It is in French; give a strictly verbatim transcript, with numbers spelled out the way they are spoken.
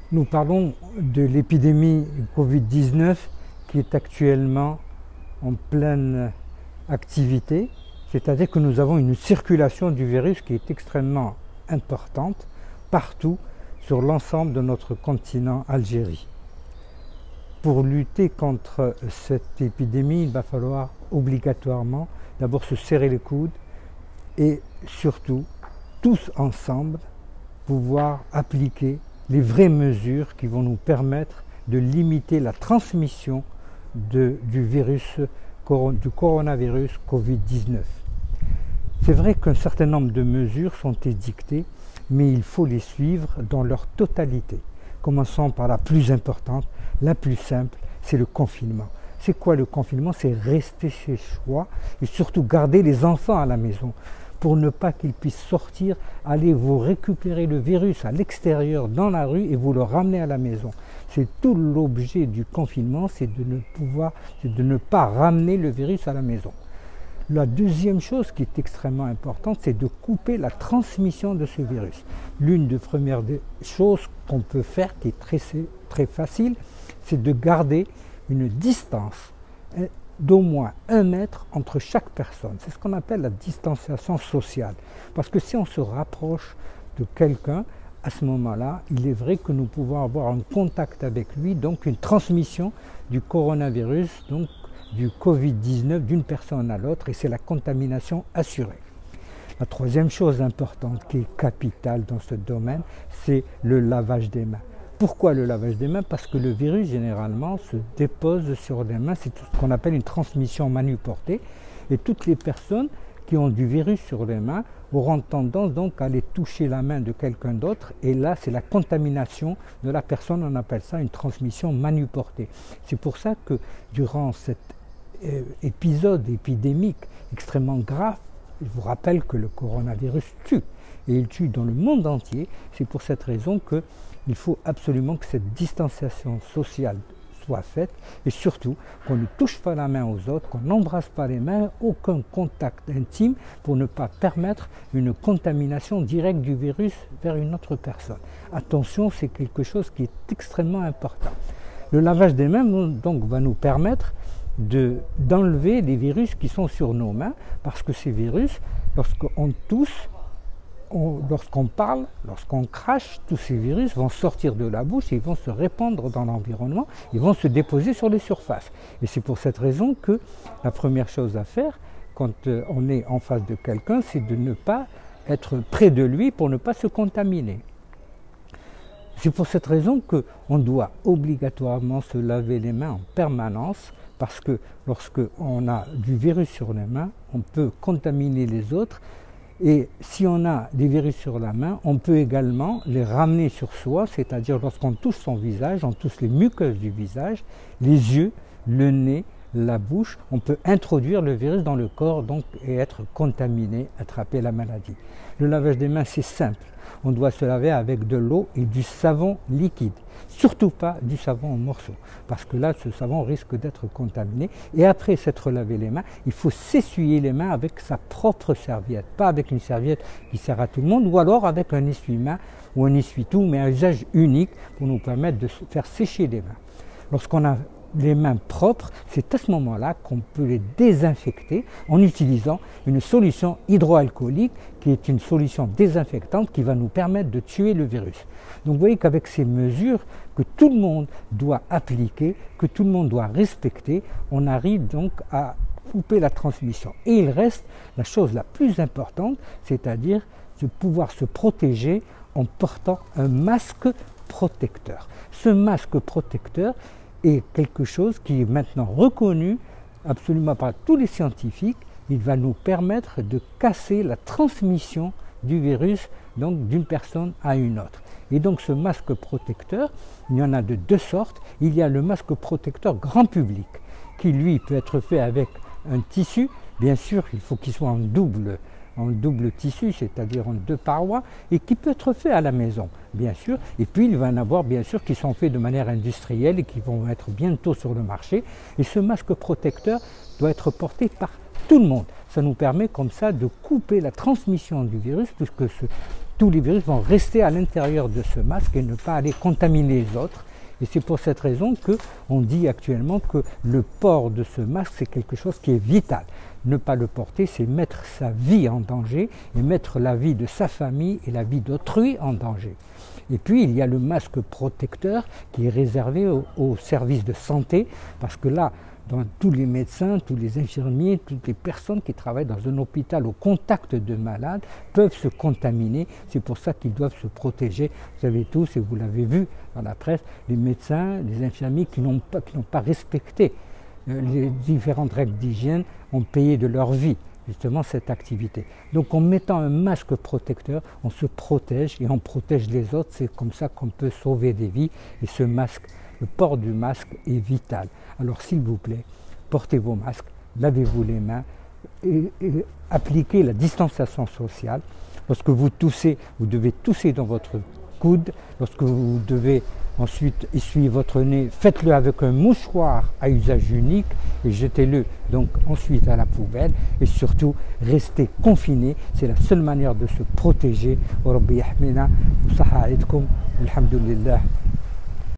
Nous parlons de l'épidémie Covid dix-neuf qui est actuellement en pleine activité, c'est-à-dire que nous avons une circulation du virus qui est extrêmement importante partout sur l'ensemble de notre continent Algérie. Pour lutter contre cette épidémie, il va falloir obligatoirement d'abord se serrer les coudes et surtout tous ensemble pouvoir appliquer les vraies mesures qui vont nous permettre de limiter la transmission de, du virus, du coronavirus Covid dix-neuf. C'est vrai qu'un certain nombre de mesures sont édictées, mais il faut les suivre dans leur totalité. Commençons par la plus importante, la plus simple, c'est le confinement. C'est quoi le confinement? C'est rester chez soi et surtout garder les enfants à la maison pour ne pas qu'ils puissent sortir, aller vous récupérer le virus à l'extérieur, dans la rue, et vous le ramener à la maison. C'est tout l'objet du confinement, c'est de ne pouvoir, c'est de ne pas ramener le virus à la maison. La deuxième chose qui est extrêmement importante, c'est de couper la transmission de ce virus. L'une des premières choses qu'on peut faire, qui est très, très facile, c'est de garder une distance d'au moins un mètre entre chaque personne. C'est ce qu'on appelle la distanciation sociale. Parce que si on se rapproche de quelqu'un, à ce moment-là, il est vrai que nous pouvons avoir un contact avec lui, donc une transmission du coronavirus, donc du Covid dix-neuf d'une personne à l'autre, et c'est la contamination assurée. La troisième chose importante qui est capitale dans ce domaine, c'est le lavage des mains. Pourquoi le lavage des mains? Parce que le virus, généralement, se dépose sur les mains. C'est ce qu'on appelle une transmission manuportée. Et toutes les personnes qui ont du virus sur les mains auront tendance donc à aller toucher la main de quelqu'un d'autre. Et là, c'est la contamination de la personne. On appelle ça une transmission manuportée. C'est pour ça que durant cet euh, épisode épidémique extrêmement grave, je vous rappelle que le coronavirus tue. Et il tue dans le monde entier. C'est pour cette raison que il faut absolument que cette distanciation sociale soit faite et surtout qu'on ne touche pas la main aux autres, qu'on n'embrasse pas les mains, aucun contact intime pour ne pas permettre une contamination directe du virus vers une autre personne. Attention, c'est quelque chose qui est extrêmement important. Le lavage des mains donc va nous permettre de, d'enlever les virus qui sont sur nos mains parce que ces virus, lorsqu'on tousse, lorsqu'on parle, lorsqu'on crache, tous ces virus vont sortir de la bouche et ils vont se répandre dans l'environnement, ils vont se déposer sur les surfaces. Et c'est pour cette raison que la première chose à faire quand on est en face de quelqu'un, c'est de ne pas être près de lui pour ne pas se contaminer. C'est pour cette raison qu'on doit obligatoirement se laver les mains en permanence parce que lorsqu'on a du virus sur les mains, on peut contaminer les autres. Et si on a des virus sur la main, on peut également les ramener sur soi, c'est-à-dire lorsqu'on touche son visage, on touche les muqueuses du visage, les yeux, le nez, la bouche, on peut introduire le virus dans le corps donc, et être contaminé, attraper la maladie. Le lavage des mains, c'est simple. On doit se laver avec de l'eau et du savon liquide. Surtout pas du savon en morceaux, parce que là, ce savon risque d'être contaminé. Et après s'être lavé les mains, il faut s'essuyer les mains avec sa propre serviette, pas avec une serviette qui sert à tout le monde, ou alors avec un essuie-main ou un essuie-tout, mais un usage unique pour nous permettre de faire sécher les mains. Lorsqu'on a les mains propres, c'est à ce moment-là qu'on peut les désinfecter en utilisant une solution hydroalcoolique qui est une solution désinfectante qui va nous permettre de tuer le virus. Donc vous voyez qu'avec ces mesures que tout le monde doit appliquer, que tout le monde doit respecter, on arrive donc à couper la transmission. Et il reste la chose la plus importante, c'est-à-dire de pouvoir se protéger en portant un masque protecteur. Ce masque protecteur est quelque chose qui est maintenant reconnu absolument par tous les scientifiques. Il va nous permettre de casser la transmission du virus donc d'une personne à une autre. Et donc ce masque protecteur, il y en a de deux sortes. Il y a le masque protecteur grand public qui lui peut être fait avec un tissu. Bien sûr, il faut qu'il soit en double en double tissu, c'est-à-dire en deux parois, et qui peut être fait à la maison, bien sûr. Et puis, il va en avoir, bien sûr, qui sont faits de manière industrielle et qui vont être bientôt sur le marché. Et ce masque protecteur doit être porté par tout le monde. Ça nous permet comme ça de couper la transmission du virus, puisque ce tous les virus vont rester à l'intérieur de ce masque et ne pas aller contaminer les autres. Et c'est pour cette raison qu'on dit actuellement que le port de ce masque, c'est quelque chose qui est vital. Ne pas le porter, c'est mettre sa vie en danger et mettre la vie de sa famille et la vie d'autrui en danger. Et puis, il y a le masque protecteur qui est réservé aux, aux services de santé, parce que là, dans tous les médecins, tous les infirmiers, toutes les personnes qui travaillent dans un hôpital au contact de malades peuvent se contaminer. C'est pour ça qu'ils doivent se protéger. Vous savez tous, et vous l'avez vu dans la presse, les médecins, les infirmiers qui n'ont pas, qui n'ont pas respecté euh, les différentes règles d'hygiène ont payé de leur vie justement cette activité. Donc en mettant un masque protecteur, on se protège et on protège les autres. C'est comme ça qu'on peut sauver des vies. Et ce masque, le port du masque est vital. Alors s'il vous plaît, portez vos masques, lavez-vous les mains et, et appliquez la distanciation sociale. Lorsque vous toussez, vous devez tousser dans votre coude. Lorsque vous devez ensuite essuyer votre nez, faites-le avec un mouchoir à usage unique et jetez-le donc ensuite à la poubelle. Et surtout, restez confinés. C'est la seule manière de se protéger. Wa Rabbi yahmina. Saha alaykum. Alhamdulillah.